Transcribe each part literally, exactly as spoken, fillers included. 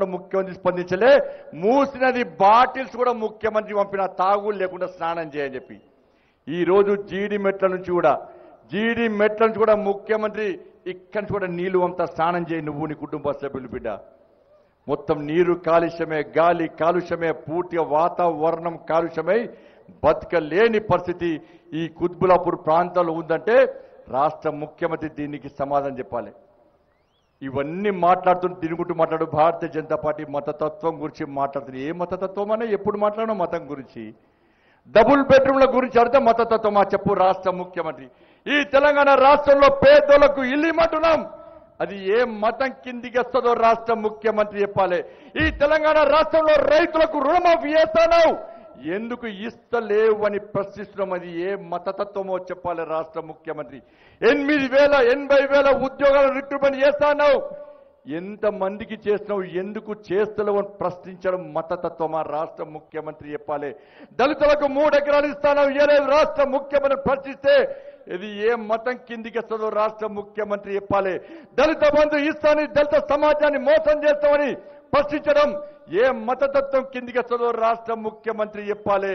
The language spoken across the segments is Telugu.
కూడా ముఖ్యమంత్రి స్పందించలే. మూసినది బాటిల్స్ కూడా ముఖ్యమంత్రి పంపిన తాగులు లేకుండా స్నానం చేయని చెప్పి ఈ రోజు జీడి మెట్ల నుంచి కూడా జీడి మెట్ల నుంచి కూడా ముఖ్యమంత్రి ఇక్కడి నుంచి కూడా నీళ్లు అంతా స్నానం చేయి నువ్వు నీ కుటుంబ సభ్యులు బిడ్డ. మొత్తం నీరు కాలుష్యమే, గాలి కాలుష్యమే, పూర్తిగా వాతావరణం కాలుష్యమై బతకలేని పరిస్థితి ఈ కుత్బులాపూర్ ప్రాంతాల్లో ఉందంటే రాష్ట్ర ముఖ్యమంత్రి దీనికి సమాధానం చెప్పాలి. ఇవన్నీ మాట్లాడుతూ తిరుగుతూ మాట్లాడు భారతీయ జనతా పార్టీ మతతత్వం గురించి మాట్లాడుతుంది. ఏ మతతత్వం అనే ఎప్పుడు మాట్లాడడం మతం గురించి, డబుల్ బెడ్రూమ్ల గురించి అడితే మతతత్వమా చెప్పు రాష్ట్ర ముఖ్యమంత్రి. ఈ తెలంగాణ రాష్ట్రంలో పేదోళ్లకు ఇల్లు ఇమ్మంటున్నాం, అది ఏ మతం కిందికి వస్తుందో రాష్ట్ర ముఖ్యమంత్రి చెప్పాలి. ఈ తెలంగాణ రాష్ట్రంలో రైతులకు రుణమాఫీ చేస్తాను ఎందుకు ఇస్తలేవు అని ప్రశ్నిస్తున్నాం, అది ఏ మతతత్వమో చెప్పాలి రాష్ట్ర ముఖ్యమంత్రి. ఎనిమిది వేల ఎనభై వేల ఉద్యోగాలు రిక్రూట్మెంట్ చేస్తాను ఎంత మందికి చేస్తున్నావు ఎందుకు చేస్తలేవు అని ప్రశ్నించడం మతతత్వమా రాష్ట్ర ముఖ్యమంత్రి చెప్పాలి. దళితులకు మూడు ఎకరాలు ఇస్తాను ఏలేదు రాష్ట్ర ముఖ్యమంత్రి ప్రశ్నిస్తే ఇది ఏ మతం కిందికి వస్తుందో రాష్ట్ర ముఖ్యమంత్రి చెప్పాలి. దళిత బంధు ఇస్తానని దళిత సమాజాన్ని మోసం చేస్తామని ప్రశ్నించడం ఏ మతతత్వం కిందికి వస్తుందో రాష్ట్ర ముఖ్యమంత్రి చెప్పాలి.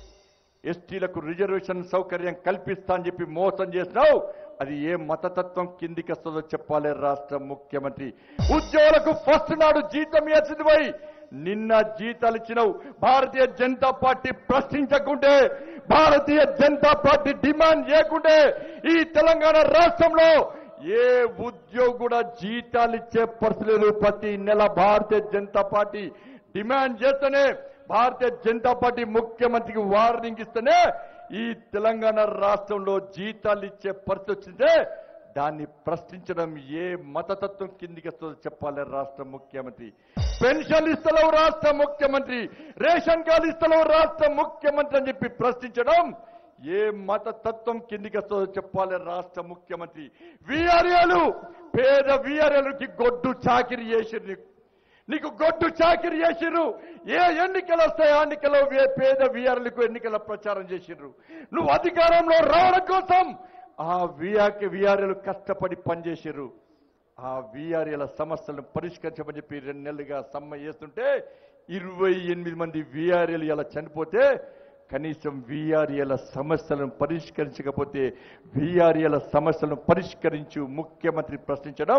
ఎస్టీలకు రిజర్వేషన్ సౌకర్యం కల్పిస్తా అని చెప్పి మోసం చేసినావు, అది ఏ మతతత్వం కిందికి వస్తుందో చెప్పాలి రాష్ట్ర ముఖ్యమంత్రి. ఉద్యోగులకు ఫస్ట్ నాడు జీతం ఇచ్చింది పోయి నిన్న జీతాలు ఇచ్చినావు. భారతీయ జనతా పార్టీ ప్రశ్నించకుంటే, భారతీయ జనతా పార్టీ డిమాండ్ చేయకుంటే ఈ తెలంగాణ రాష్ట్రంలో ఏ ఉద్యోగి కూడా జీతాలు ఇచ్చే పరిస్థితి లేదు. ప్రతి నెల భారతీయ జనతా పార్టీ డిమాండ్ చేస్తేనే, భారతీయ జనతా పార్టీ ముఖ్యమంత్రికి వార్నింగ్ ఇస్తేనే ఈ తెలంగాణ రాష్ట్రంలో జీతాలు ఇచ్చే పరిస్థితి వచ్చిందే దాన్ని ప్రశ్నించడం ఏ మతతత్వం కిందికి వస్తుందో చెప్పాలి రాష్ట్ర ముఖ్యమంత్రి. పెన్షన్ ఇస్తలేవు రాష్ట్ర ముఖ్యమంత్రి, రేషన్ కార్డు ఇస్తలేవు రాష్ట్ర ముఖ్యమంత్రి అని చెప్పి ప్రశ్నించడం ఏ మతతత్వం కిందికి వస్తుందో చెప్పాలి రాష్ట్ర ముఖ్యమంత్రి. వీఆర్ఏలు పేద వీఆర్ఏలకి గొడ్డు చాకిరి చేసిర్రు, నీకు గొడ్డు చాకిరి చేసిర్రు. ఏ ఎన్నికలు వస్తాయి ఆ ఎన్నికల్లో పేద వీఆర్లకు ఎన్నికల ప్రచారం చేసిర్రు. నువ్వు అధికారంలో రావడం కోసం ఆ వీఆర్కి వీఆర్ఏలు కష్టపడి పనిచేసిర్రు. ఆ వీఆర్ఏల సమస్యలను పరిష్కరించమని చెప్పి రెండు నెలలుగా సమ్మె చేస్తుంటే ఇరవై ఎనిమిది మంది వీఆర్ఏలు ఇలా చనిపోతే కనీసం వీఆర్ఏల సమస్యలను పరిష్కరించకపోతే వీఆర్ఏల సమస్యలను పరిష్కరించు ముఖ్యమంత్రి ప్రశ్నించడం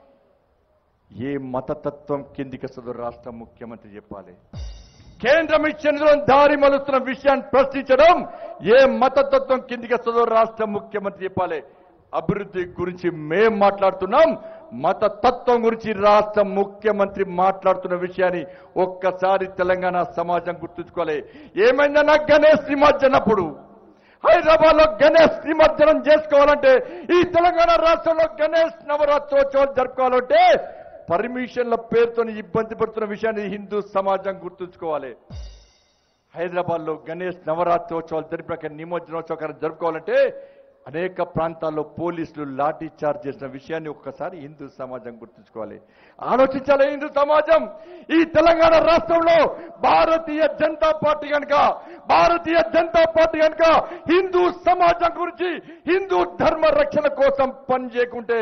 ఏ మతతత్వం కిందికి వస్తుందో రాష్ట్ర ముఖ్యమంత్రి చెప్పాలి. కేంద్రం ఇచ్చిన దారి మలుస్తున్న విషయాన్ని ప్రశ్నించడం ఏ మతతత్వం కిందికి వస్తుందో రాష్ట్ర ముఖ్యమంత్రి చెప్పాలి. అభివృద్ధి గురించి మేం మాట్లాడుతున్నాం, మతతత్వం గురించి రాష్ట్ర ముఖ్యమంత్రి మాట్లాడుతున్న విషయాన్ని ఒక్కసారి తెలంగాణ సమాజం గుర్తుంచుకోవాలి. ఏమైందన్నా గణేష్ నిమజ్జనప్పుడు హైదరాబాద్ లో గణేష్ నిమజ్జనం చేసుకోవాలంటే, ఈ తెలంగాణ రాష్ట్రంలో గణేష్ నవరాత్రోత్సవాలు జరుపుకోవాలంటే పర్మిషన్ల పేరుతో ఇబ్బంది పడుతున్న విషయాన్ని హిందూ సమాజం గుర్తుంచుకోవాలి. హైదరాబాద్ లో గణేష్ నవరాత్రోత్సవాలు జరిపిన నిమజ్జనోత్సవం జరుపుకోవాలంటే అనేక ప్రాంతాల్లో పోలీసులు లాఠీ చార్జ్ చేసిన విషయాన్ని ఒక్కసారి హిందూ సమాజం గుర్తుంచుకోవాలి, ఆలోచించాలి హిందూ సమాజం. ఈ తెలంగాణ రాష్ట్రంలో భారతీయ జనతా పార్టీ కనుక భారతీయ జనతా పార్టీ కనుక హిందూ సమాజం గురించి, హిందూ ధర్మ రక్షణ కోసం పని చేయకుంటే,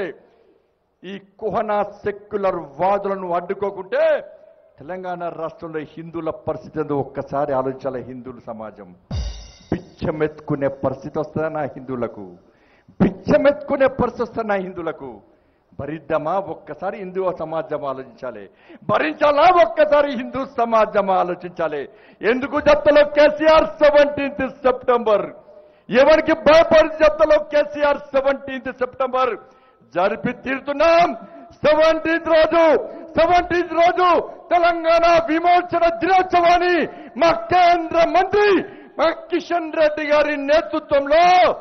ఈ కుహనా సెక్యులర్ వాదులను అడ్డుకోకుంటే తెలంగాణ రాష్ట్రంలో హిందువుల పరిస్థితి ఏందో ఒక్కసారి ఆలోచించాలి హిందువుల సమాజం. బిచ్చమెత్తుకునే పరిస్థితి వస్తుందా నా హిందువులకు? బిచ్చమెత్తుకునే పరిస్థితి వస్తుందా నా హిందువులకు? భరిద్దామా? ఒక్కసారి హిందూ సమాజం ఆలోచించాలి. భరించాలా? ఒక్కసారి హిందూ సమాజం ఆలోచించాలి. ఎందుకు చెప్తలో కేసీఆర్ సెవెంటీన్త్ సెప్టెంబర్ ఎవరికి భయపడి చెప్తలో కేసీఆర్ సెవెంటీన్త్ సెప్టెంబర్ జరిపి తీరుతున్నాం. సెవెంటీన్త్ రోజు సెవెంటీన్త్ రోజు తెలంగాణ విమోచన దినోత్సవాన్ని మా కేంద్ర మంత్రి మా కిషన్ రెడ్డి గారి నేతృత్వంలో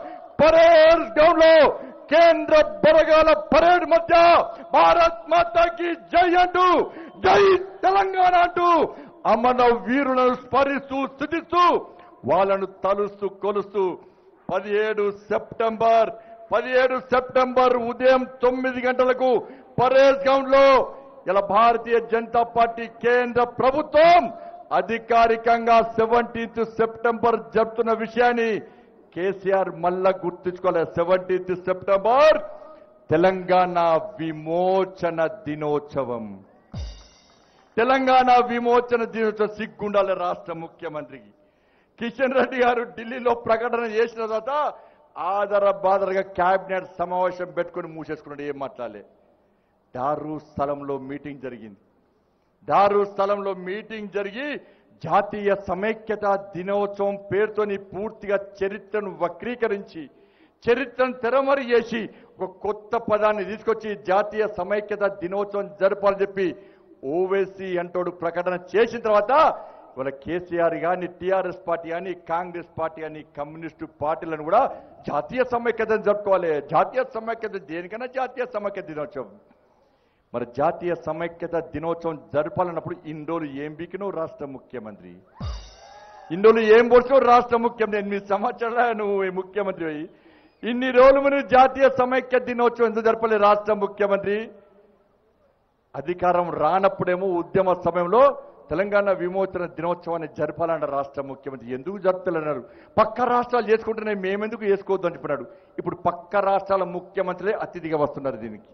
పరేడ్ గ్రౌండ్ లో కేంద్ర బలగాల పరేడ్ మధ్య భారత్ మాతాకి జై అంటూ, జై తెలంగాణ అంటూ అమర వీరులను స్మరిస్తూ స్తుతిస్తూ వాళ్ళను తలుస్తూ కొలుస్తూ పదిహేడు సెప్టెంబర్ పదిహేడు సెప్టెంబర్ ఉదయం తొమ్మిది గంటలకు పరేడ్ గ్రౌండ్ లో ఇలా భారతీయ జనతా పార్టీ కేంద్ర ప్రభుత్వం అధికారికంగా సెవెంటీన్త్ సెప్టెంబర్ జరుపుతున్న విషయాన్ని కేసీఆర్ మళ్ళా గుర్తుంచుకోలేదు. సెవెంటీన్త్ సెప్టెంబర్ తెలంగాణ విమోచన దినోత్సవం. తెలంగాణ విమోచన దినోత్సవం సిగ్గుండాలి రాష్ట్ర ముఖ్యమంత్రికి. కిషన్ రెడ్డి గారు ఢిల్లీలో ప్రకటన చేసిన తర్వాత ఆదర బాదరగా కేబినెట్ సమావేశం పెట్టుకుని మూసేసుకున్నాడు. ఏం మాట్లాడలే. దారు స్థలంలో మీటింగ్ జరిగింది. దారు స్థలంలో మీటింగ్ జరిగి జాతీయ సమైక్యత దినోత్సవం పేరుతోని పూర్తిగా చరిత్రను వక్రీకరించి చరిత్రను తెరమరి చేసి ఒక కొత్త పదాన్ని తీసుకొచ్చి జాతీయ సమైక్యత దినోత్సవం జరపాలని చెప్పి ఓవైసీ అంటోడు ప్రకటన చేసిన తర్వాత ఇవాళ కేసీఆర్ కానీ టీఆర్ఎస్ పార్టీ కానీ కాంగ్రెస్ పార్టీ కానీ కమ్యూనిస్టు పార్టీలను కూడా జాతీయ సమైక్యతను జరుపుకోవాలి. జాతీయ సమైక్యత దేనికైనా జాతీయ సమైక్యత దినోత్సవం. మరి జాతీయ సమైక్యత దినోత్సవం జరపాలన్నప్పుడు ఇన్ని రోజులు ఏం బీకినో రాష్ట్ర ముఖ్యమంత్రి, ఇన్ని రోజులు ఏం పొడిచో రాష్ట్ర ముఖ్యమంత్రి. ఎనిమిది సంవత్సరాలు నువ్వు ముఖ్యమంత్రి అయ్యి ఇన్ని రోజులు మీరు జాతీయ సమైక్య దినోత్సవం ఎందుకు జరపలే రాష్ట్ర ముఖ్యమంత్రి? అధికారం రానప్పుడేమో ఉద్యమ సమయంలో తెలంగాణ విమోచన దినోత్సవాన్ని జరపాలన్న రాష్ట్ర ముఖ్యమంత్రి. ఎందుకు జరుపుతారన్నారు? పక్క రాష్ట్రాలు చేసుకుంటున్నాయి, మేమెందుకు చేసుకోవద్దు అంటున్నాడు. ఇప్పుడు పక్క రాష్ట్రాల ముఖ్యమంత్రులే అతిథిగా వస్తున్నారు. దీనికి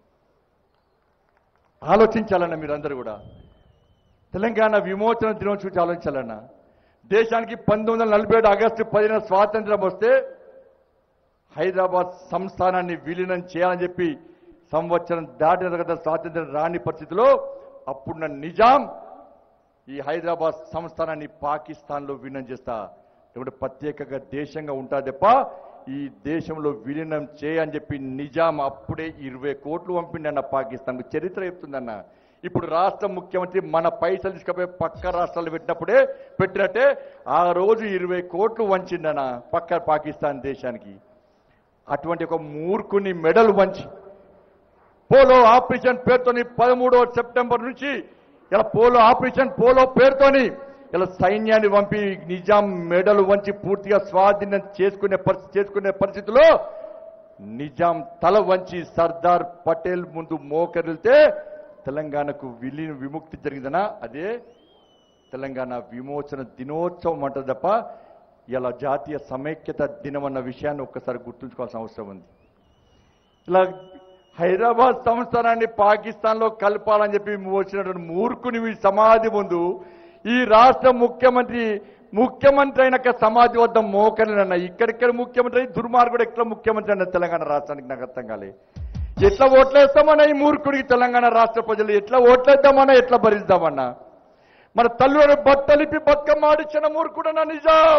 ఆలోచించాలన్న మీరందరూ కూడా. తెలంగాణ విమోచన దినోత్సవం గురించి ఆలోచించాలన్న. దేశానికి పంతొమ్మిది వందల నలభై ఏడు ఆగస్టు పదిన స్వాతంత్రం వస్తే హైదరాబాద్ సంస్థానాన్ని విలీనం చేయాలని చెప్పి సంవత్సరం దాటిన తర్వాత స్వాతంత్రం రాని పరిస్థితిలో అప్పుడున్న నిజాం ఈ హైదరాబాద్ సంస్థానాన్ని పాకిస్తాన్లో విలీనం చేస్తా లేకుంటే ప్రత్యేకంగా దేశంగా ఉంటా తప్ప ఈ దేశంలో విలీనం చేయని చెప్పి నిజాం అప్పుడే ఇరవై కోట్లు పంపిండన్న పాకిస్తాన్కు. చరిత్ర చెప్తుందన్న. ఇప్పుడు రాష్ట్ర ముఖ్యమంత్రి మన పైసలు తీసుకపోయి పక్క రాష్ట్రాలు పెట్టినప్పుడే పెట్టినట్టే ఆ రోజు ఇరవై కోట్లు వంచిందన్న పక్క పాకిస్తాన్ దేశానికి. అటువంటి ఒక మూర్ఖుని మెడల్ వంచి పోలో ఆపరేషన్ పేరుతోని పదమూడవ సెప్టెంబర్ నుంచి ఇలా పోలో ఆపరేషన్ పోలో పేరుతోని ఇలా సైన్యాన్ని పంపి నిజాం మెడలు వంచి పూర్తిగా స్వాధీనం చేసుకునే పరిస్థితి చేసుకునే పరిస్థితిలో నిజాం తల వంచి సర్దార్ పటేల్ ముందు మోకరిల్తే తెలంగాణకు విలీన విముక్తి జరిగిందనా అదే తెలంగాణ విమోచన దినోత్సవం అంటారు తప్ప ఇలా జాతీయ సమైక్యత దినం అన్న విషయాన్ని ఒక్కసారి గుర్తుంచుకోవాల్సిన అవసరం ఉంది. ఇలా హైదరాబాద్ సంస్థానాన్ని పాకిస్తాన్లో కలపాలని చెప్పి వచ్చినటువంటి మూర్ఖుని సమాధి ముందు ఈ రాష్ట్ర ముఖ్యమంత్రి ముఖ్యమంత్రి అయినాక సమాధి వద్ద మోకరినన్న. ఇక్కడిక్కడ ముఖ్యమంత్రి దుర్మార్గుడు ఎట్లా ముఖ్యమంత్రి అన్న తెలంగాణ రాష్ట్రానికి నాకు అర్థం కాలే. ఎట్లా ఓట్లేస్తామన్నా ఈ మూర్ఖుడికి తెలంగాణ రాష్ట్ర ప్రజలు ఎట్లా ఓట్లేద్దామన్నా ఎట్లా భరిద్దామన్నా? మన తల్లులను బట్టలిపి బతుకమ్మ ఆడిచ్చిన మూర్ఖుడన్న నిజాం.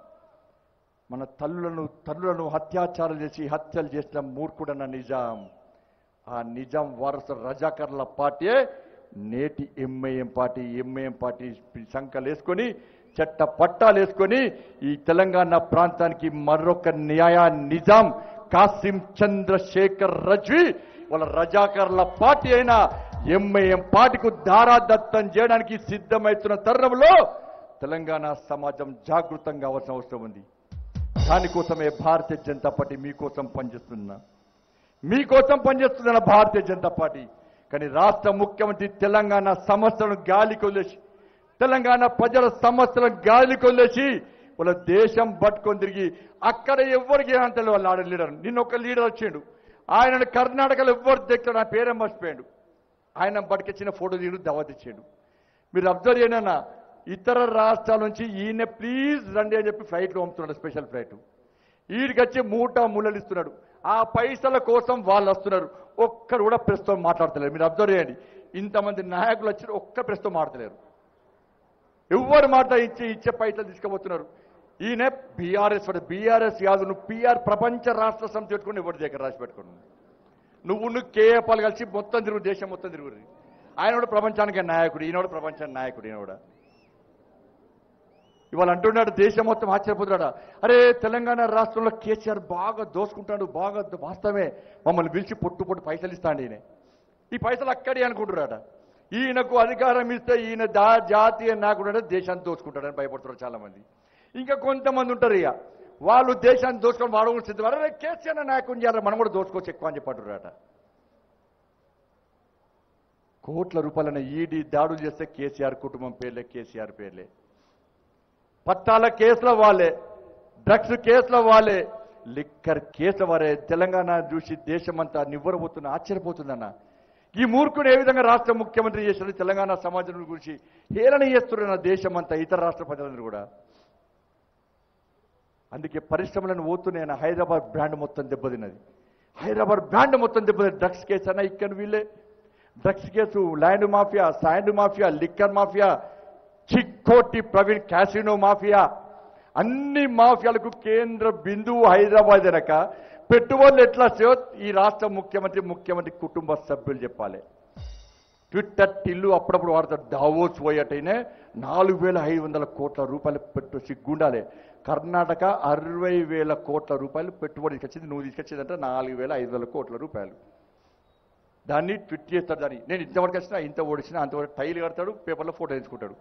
మన తల్లులను తల్లులను హత్యాచారాలు చేసి హత్యలు చేసిన మూర్ఖుడన్న నిజాం. ఆ నిజాం వారసు రజాకర్ల పార్టీ నేటి ఎంఐఎం పార్టీ ఎంఐఎం పార్టీ సంఖ్యలు వేసుకొని చట్ట పట్టాలు వేసుకొని ఈ తెలంగాణ ప్రాంతానికి మరొక న్యాయ నిజాం కాసిం చంద్రశేఖర్ రజ్వీ వాళ్ళ రజాకర్ల పార్టీ అయిన ఎంఐఎం పార్టీకు దారాదత్తం చేయడానికి సిద్ధమవుతున్న తరుణంలో తెలంగాణ సమాజం జాగృతంగా కావాల్సిన అవసరం ఉంది. దానికోసమే భారతీయ జనతా పార్టీ మీకోసం పనిచేస్తున్నా మీకోసం పనిచేస్తున్న భారతీయ జనతా పార్టీ. కానీ రాష్ట్ర ముఖ్యమంత్రి తెలంగాణ సమస్యలను గాలి కొల్లేసి తెలంగాణ ప్రజల సమస్యలను గాలి కొల్లేసి వాళ్ళ దేశం పట్టుకొని తిరిగి అక్కడ ఎవరికి అంటే వాళ్ళు ఆడ లీడర్ నిన్న ఒక లీడర్ వచ్చిండు. ఆయన కర్ణాటకలో ఎవరు దగ్గర నా పేరే మర్చిపోయాడు. ఆయన పట్టుకొచ్చిన ఫోటో తీయడు దావత్ ఇచ్చాడు. మీరు అబ్జర్వ్ చేయనన్నా ఇతర రాష్ట్రాల నుంచి ఈయన ప్లీజ్ రండి అని చెప్పి ఫ్లైట్లు పంపుతున్నాడు, స్పెషల్ ఫ్లైట్. వీడికి వచ్చి మూట ముళ్ళలు ఇస్తున్నాడు. ఆ పైసల కోసం వాళ్ళు వస్తున్నారు. ఒక్కరు కూడా ప్రస్తుతం మాట్లాడతలేరు. మీరు అబ్జర్వ్ చేయండి. ఇంతమంది నాయకులు వచ్చి ఒక్క ప్రస్తుతం మాట్లాడలేరు. ఎవరు మాట ఇచ్చి ఇచ్చే పైసలు తీసుకుపోతున్నారు. ఈయన బీఆర్ఎస్ బీఆర్ఎస్ కాదు, నువ్వు పీఆర్ ప్రపంచ రాష్ట్ర సమితి పెట్టుకుని ఎవరి దగ్గర రాసి పెట్టుకున్నావు. నువ్వు నువ్వు కేఏపాలు కలిసి మొత్తం తిరుగు, దేశం మొత్తం తిరుగురు. ఆయన కూడా ప్రపంచానికి నాయకుడు, ఈయన కూడా ప్రపంచానికి నాయకుడు. ఈయన కూడా ఇవాళ అంటున్నాడు దేశం మొత్తం ఆశ్చర్యపోతున్నాడు. అరే తెలంగాణ రాష్ట్రంలో కేసీఆర్ బాగా దోసుకుంటాడు, బాగా వాస్తవమే, మమ్మల్ని పిలిచి పొట్టు పొట్టు పైసలు ఇస్తాడు. ఈయన ఈ పైసలు అక్కడే అనుకుంటున్నాడ. ఈయనకు అధికారం ఇస్తే ఈయన దా జాతీయ నాయకుడు దేశాన్ని దోచుకుంటాడని భయపడుతున్నారు చాలా మంది. ఇంకా కొంతమంది ఉంటారు ఇక వాళ్ళు దేశాన్ని దోచుకొని వాడు సిద్ధం. అరే కేసీఆర్ నాయకుడిని చేయాలి, మనం కూడా దోచుకోవచ్చు ఎక్కువ అని చెప్పంటున్నారట. కోట్ల రూపాయలైన ఈడీ దాడులు చేస్తే కేసీఆర్ కుటుంబం పేర్లే, కేసీఆర్ పేర్లే. పట్టాల కేసుల వాళ్ళే, డ్రగ్స్ కేసుల వాళ్ళే, లిక్కర్ కేసుల వారే. తెలంగాణ చూసి దేశమంతా నివ్వరబోతున్న ఆశ్చర్యపోతుందన్న. ఈ మూర్ఖుడు ఏ విధంగా రాష్ట్ర ముఖ్యమంత్రి చేసిన తెలంగాణ సమాజం గురించి హేళన చేస్తున్న దేశం అంతా ఇతర రాష్ట్ర ప్రజలందరూ కూడా. అందుకే పరిశ్రమలను పోతున్నాయన్న హైదరాబాద్ బ్రాండ్ మొత్తం దెబ్బతిన్నది. హైదరాబాద్ బ్రాండ్ మొత్తం దెబ్బతిన్నది. డ్రగ్స్ కేసు అన్న ఇక్కడ వీళ్ళే drugs case, land mafia, sand mafia, liquor mafia, Chikoti Praveen casino mafia, అన్ని మాఫియాలకు కేంద్ర బిందువు హైదరాబాద్ వెనక పెట్టుబడులు ఎట్లా వస్తాయో ఈ రాష్ట్ర ముఖ్యమంత్రి ముఖ్యమంత్రి కుటుంబ సభ్యులు చెప్పాలి. ట్విట్టర్ టిల్లు అప్పుడప్పుడు వాడతారు. దావోస్ పోయేటైనే నాలుగు వేల ఐదు వందల కోట్ల రూపాయలు పెట్టు సిగ్గుండాలి. కర్ణాటక అరవై వేల కోట్ల రూపాయలు పెట్టుబడి తీసుకొచ్చింది. నువ్వు తీసుకొచ్చిందంటే నాలుగు వేల ఐదు వందల కోట్ల రూపాయలు. దాన్ని ట్విట్ చేస్తాడు. దాన్ని నేను ఇంతవరకు వచ్చినా ఇంత ఓడిచినా అంతవరకు టైలు కడతాడు, పేపర్లో ఫోటో వేసుకుంటాడు.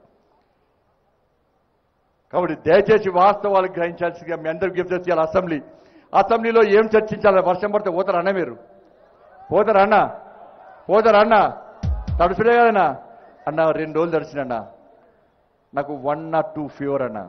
కాబట్టి దయచేసి వాస్తవాలు గ్రహించాల్సిందిగా మీ అందరికీ చెప్తే అసెంబ్లీ అసెంబ్లీలో ఏం చర్చించాలి? వర్షం పడితే పోతారా అన్న? మీరు పోతారా అన్న? పోతారా అన్న? తడుచుడే కదన్నా అన్న. రెండు రోజులు తడిచినన్నా నాకు వన్ నాట్ టూ ఫీవర్ అన్న.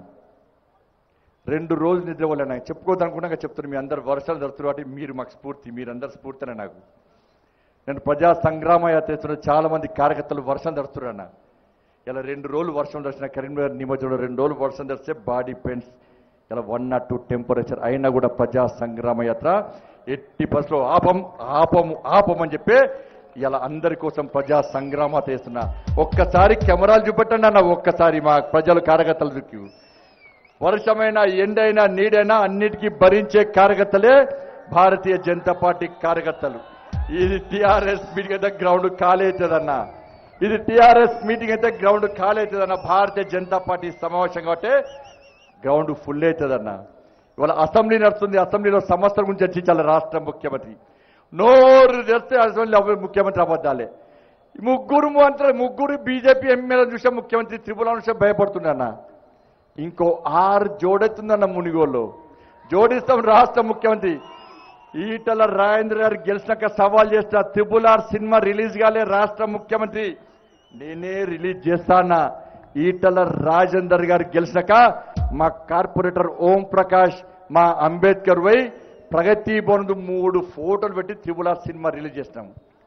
రెండు రోజులు నిద్రపోలేనా. చెప్పుకోదనుకున్నాక చెప్తాను. మీ అందరు వర్షాలు తడుతున్నారు కాబట్టి మీరు మాకు స్ఫూర్తి, మీరందరు స్ఫూర్తినే నాకు. నేను ప్రజా సంగ్రామ యాత్ర చేస్తున్న చాలా మంది కార్యకర్తలు వర్షం తడుతున్నారు అన్న. ఇలా రెండు రోజులు వర్షం తడిచిన కరీంనగర్ నిమజ్జనంలో రెండు రోజులు వర్షం తడిస్తే బాడీ పెయిన్స్ ఇలా వన్ నాట్ టూ టెంపరేచర్ అయినా కూడా ప్రజా సంగ్రామ యాత్ర ఎట్టి బస్సులో ఆపం ఆపము ఆపమని చెప్పి ఇలా అందరి కోసం ప్రజా సంగ్రామ చేస్తున్నా. ఒక్కసారి కెమెరాలు చూపెట్టండి అన్న. ఒక్కసారి మా ప్రజలు కార్యకర్తలు దుక్కి వర్షమైనా ఎండైనా నీడైనా అన్నిటికీ భరించే కార్యకర్తలే భారతీయ జనతా పార్టీ కార్యకర్తలు. ఇది టీఆర్ఎస్ మీటింగ్ అయితే గ్రౌండ్ ఖాళీ అవుతుందన్న. ఇది టీఆర్ఎస్ మీటింగ్ అయితే గ్రౌండ్ ఖాళీ అవుతుందన్న. భారతీయ జనతా పార్టీ సమావేశం కాబట్టి గ్రౌండ్ ఫుల్ అవుతుందన్న. ఇవాళ అసెంబ్లీ నడుస్తుంది. అసెంబ్లీలో సమస్యల గురించి చర్చించాలి రాష్ట్ర ముఖ్యమంత్రి. నోరు తెస్తే అసెంబ్లీ ముఖ్యమంత్రి అబద్ధాలే. ముగ్గురు మంత్రులు ముగ్గురు బీజేపీ ఎమ్మెల్యే చూసే ముఖ్యమంత్రి త్రిపుల చూసే భయపడుతుండన్న. ఇంకో ఆరు జోడెత్తుందన్న మునిగోళ్ళు. జోడిస్తాం రాష్ట్ర ముఖ్యమంత్రి. ఈటల రాజేంద్ర గారు గెలిచినాక సవాల్ చేస్తా. త్రిపుల్ ఆర్ సినిమా రిలీజ్ కాలే రాష్ట్ర ముఖ్యమంత్రి నేనే రిలీజ్ చేస్తానా. ఈటల రాజేందర్ గారు గెలిచినాక మా కార్పొరేటర్ ఓం ప్రకాష్ మా అంబేద్కర్ వై ప్రగతి భవన్ మూడు ఫోటోలు పెట్టి త్రిపుల్ ఆర్ సినిమా రిలీజ్ చేస్తాం.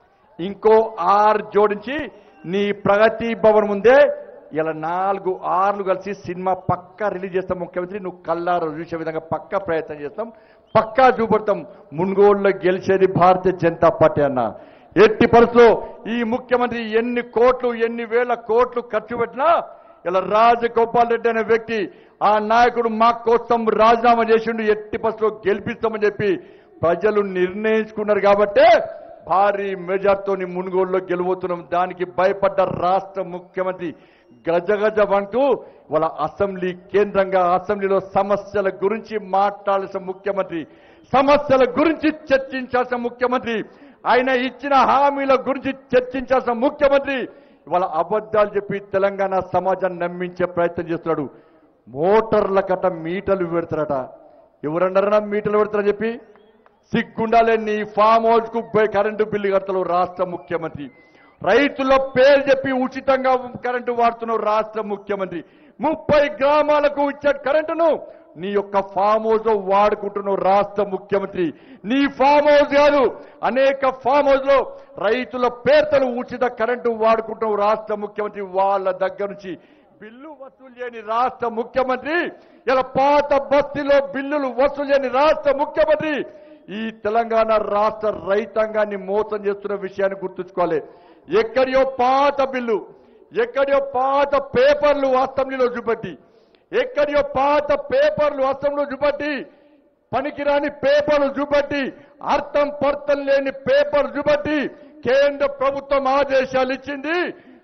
ఇంకో ఆరు జోడించి నీ ప్రగతి భవన్ ముందే ఇలా నాలుగు ఆర్లు కలిసి సినిమా పక్కా రిలీజ్ చేస్తాం. ముఖ్యమంత్రి నువ్వు కల్లారు చూసే విధంగా పక్కా ప్రయత్నం చేస్తాం, పక్కా చూపడతాం. మున్గోడులో గెలిచేది భారతీయ జనతా పార్టీ అన్న. ఎట్టి పరిస్థితుల్లో ఈ ముఖ్యమంత్రి ఎన్ని కోట్లు ఎన్ని వేల కోట్లు ఖర్చు పెట్టినా ఇలా రాజగోపాల్ రెడ్డి అనే వ్యక్తి ఆ నాయకుడు మా కోసం రాజీనామా చేసిండు. ఎట్టి పరిస్థితుల్లో గెలిపిస్తామని చెప్పి ప్రజలు నిర్ణయించుకున్నారు. కాబట్టే భారీ మెజార్టీతోని మున్గోడులో గెలువతున్నాం. దానికి భయపడ్డ రాష్ట్ర ముఖ్యమంత్రి గజగజ వంటూ వాళ్ళ అసెంబ్లీ కేంద్రంగా అసెంబ్లీలో సమస్యల గురించి మాట్లాడాల్సిన ముఖ్యమంత్రి, సమస్యల గురించి చర్చించాల్సిన ముఖ్యమంత్రి, ఆయన ఇచ్చిన హామీల గురించి చర్చించాల్సిన ముఖ్యమంత్రి ఇవాళ అబద్ధాలు చెప్పి తెలంగాణ సమాజాన్ని నమ్మించే ప్రయత్నం చేస్తున్నాడు. మోటార్ల కట్ట మీటర్లు పెడతారట. ఎవరన్నారన్నా మీటర్లు పెడతారని చెప్పి? సిగ్గుండాలే. నీ ఫామ్ హౌస్ కు కరెంటు బిల్లు కడతాడు రాష్ట్ర ముఖ్యమంత్రి. రైతుల పేరు చెప్పి ఉచితంగా కరెంటు వాడుతున్నావు రాష్ట్ర ముఖ్యమంత్రి. ముప్పై గ్రామాలకు ఇచ్చే కరెంటును నీ యొక్క ఫామ్ హౌస్ లో వాడుకుంటున్నావు రాష్ట్ర ముఖ్యమంత్రి. నీ ఫామ్ హౌస్ కాదు, అనేక ఫామ్ హౌస్ లో రైతుల పేర్తలు ఉచిత కరెంటు వాడుకుంటున్నావు రాష్ట్ర ముఖ్యమంత్రి. వాళ్ళ దగ్గర నుంచి బిల్లు వసూలు చేయని రాష్ట్ర ముఖ్యమంత్రి, ఇలా పాత బస్తీలో బిల్లులు వసూలు చేయని రాష్ట్ర ముఖ్యమంత్రి ఈ తెలంగాణ రాష్ట్ర రైతాంగాన్ని మోసం చేస్తున్న విషయాన్ని గుర్తుంచుకోవాలి. ఎక్కడియో పాత బిల్లు, ఎక్కడియో పాత పేపర్లు అసెంబ్లీలో చూపెట్టి, ఎక్కడియో పాత పేపర్లు అసెంబ్లీలో చూపెట్టి, పనికిరాని పేపర్లు చూపెట్టి, అర్థం పర్థం లేని పేపర్ చూపెట్టి కేంద్ర ప్రభుత్వం ఆదేశాలు ఇచ్చింది.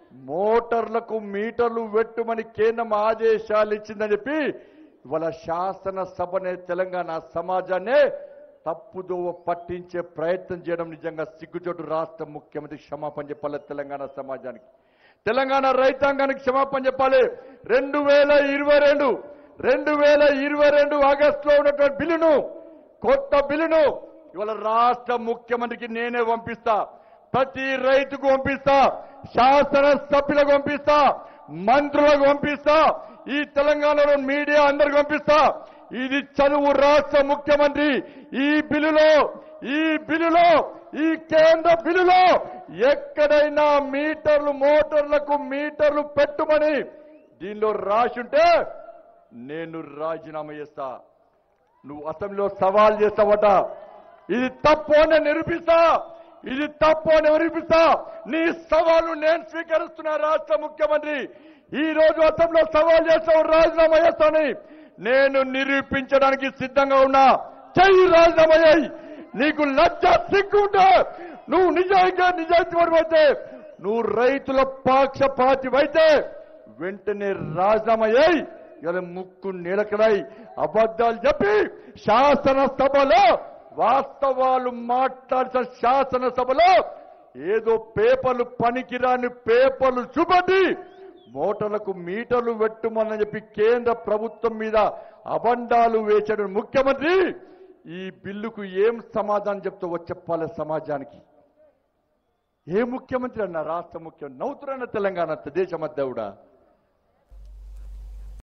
మోటార్లకు మీటర్లు పెట్టుమని కేంద్రం ఆదేశాలు ఇచ్చిందని చెప్పి ఇవాళ శాసనసభనే తెలంగాణ సమాజాన్నే తప్పుదోవ పట్టించే ప్రయత్నం చేయడం నిజంగా సిగ్గుచోటు. రాష్ట్ర ముఖ్యమంత్రి క్షమాపణ చెప్పాలి తెలంగాణ సమాజానికి, తెలంగాణ రైతాంగానికి క్షమాపణ చెప్పాలి. రెండు వేల ఇరవై రెండు రెండు వేల ఇరవై రెండు ఆగస్టులో ఉన్నటువంటి బిల్లును, కొత్త బిల్లును ఇవాళ రాష్ట్ర ముఖ్యమంత్రికి నేనే పంపిస్తా. ప్రతి రైతుకు పంపిస్తా, శాసనసభ్యులకు పంపిస్తా, మంత్రులకు పంపిస్తా, ఈ తెలంగాణలో మీడియా అందరికి పంపిస్తా. ఇది చదువు రాష్ట్ర ముఖ్యమంత్రి. ఈ బిల్లులో ఈ బిల్లులో ఈ కేంద్ర బిల్లులో ఎక్కడైనా మీటర్లు మోటార్లకు మీటర్లు పెట్టుమని దీనిలో రాసుంటే నేను రాజీనామా చేస్తా. నువ్వు అసెంబ్లీలో సవాల్ చేస్తావట, ఇది తప్పు అని నిరూపిస్తా, ఇది తప్పు అని నిరూపిస్తా. నీ సవాలు నేను స్వీకరిస్తున్నా. రాష్ట్ర ముఖ్యమంత్రి ఈ రోజు అసెంబ్లీలో సవాల్ చేస్తావు, రాజీనామా చేస్తానని నేను నిరూపించడానికి సిద్ధంగా ఉన్నా. చెయ్యి, రాజీనామా చేయి. నీకు లజ్జ సిగ్గుంటే, నువ్వు నిజంగా నిజాయితీపరమైతే, నువ్వు రైతుల పక్షపాతివైతే వెంటనే రాజీనామా చేయి. ఇలా ముక్కు నీలకడై అబద్ధాలు చెప్పి శాసనసభలో వాస్తవాలు మాట్లాడిన శాసనసభలో ఏదో పేపర్లు పనికిరాని పేపర్లు చూపటి మోటార్లకు మీటర్లు పెట్టుమని చెప్పి కేంద్ర ప్రభుత్వం మీద అబండాలు వేసాడు ముఖ్యమంత్రి. ఈ బిల్లుకు ఏం సమాధానం చెప్తావో చెప్పాలి సమాజానికి. ఏ ముఖ్యమంత్రి అన్న రాష్ట్ర ముఖ్యమంత్రి నవ్వుతున్న తెలంగాణ దేశ మధ్య కూడా